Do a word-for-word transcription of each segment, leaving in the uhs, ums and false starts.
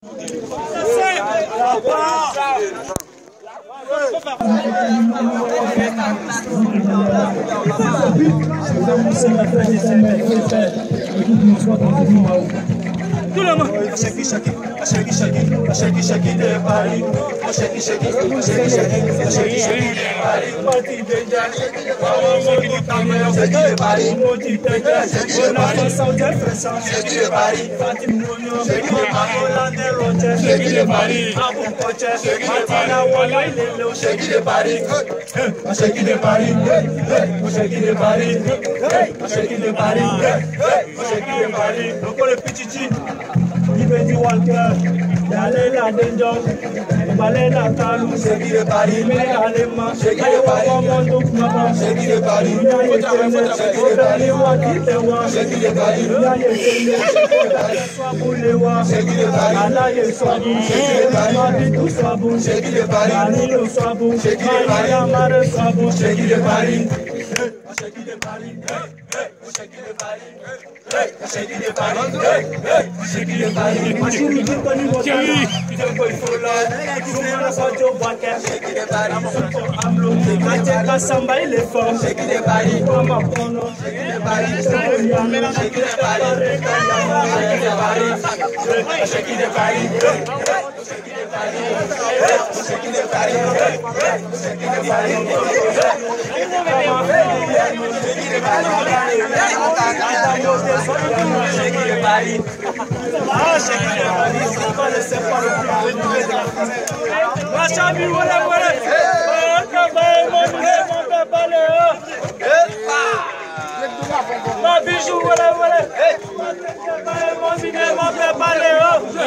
Tout le monde. Shake it, shake it, shake it, shake it, shake it, shake it, de Paris. Shake it, shake it, shake it, shake it, shake it, shake it, de Paris. Parti déjà, shake it de Paris. Shake it de Paris. Moti déjà, shake it de Paris. Saudi Fessa, shake it de Paris. Fatim Mounio, shake it de Paris. Hollande Roche, shake it de Paris. Abou Koche, shake it de Paris. Martina Walla Ilelo, shake it de Paris. Shake it de Paris. Shake it de Paris. Shake it de Paris. Shake it de Paris. Encore le petit G. Ibeti Walker, Yalela Denjong, Balena Kalu, Sheki de Paris, Alema, Sheki de Paris, Sheki de Paris, Sheki de Paris, Sheki de Paris, Swabulewa, Sheki de Paris, Alaye Swabu, Sheki de Paris, Swabu, Sheki de Paris, Anilo Swabu, Sheki de Paris, Amare Swabu, Sheki de Paris, Sheki de Paris, Sheki de Paris. Shake it de Paris, shake it de Paris. Machine qui connaît votre nom. Tu te peux faut là. Souvent la sortie au baquet. Shake it de Paris. Amlo, Maté Kassamba il est fort. Shake it de Paris. Mama Pono. Shake it de Paris. Shake it de Paris. Shake it de Paris. Shake it de Paris. Shake it de Paris. Shake it de Paris. Shake it de Paris. Shake it de Paris. Ah, shake it de Paris. C'est pas le sépa le plus renommé de la France. La chambre, voilà, voilà. Oh, travail, mon bébé, mon papa, le haut. Ma bijou, voilà, voilà. Mon bébé, mon papa, le haut.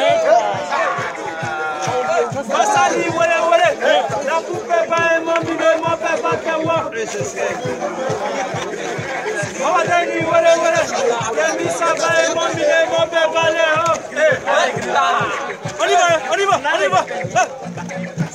Ma sali, voilà, voilà. La poupée, mon bébé, mon papa, le haut. On va tenir, voilà, voilà. Demi Saba et mon billet, mon père, allez, hop. On y va, on y va, on y va.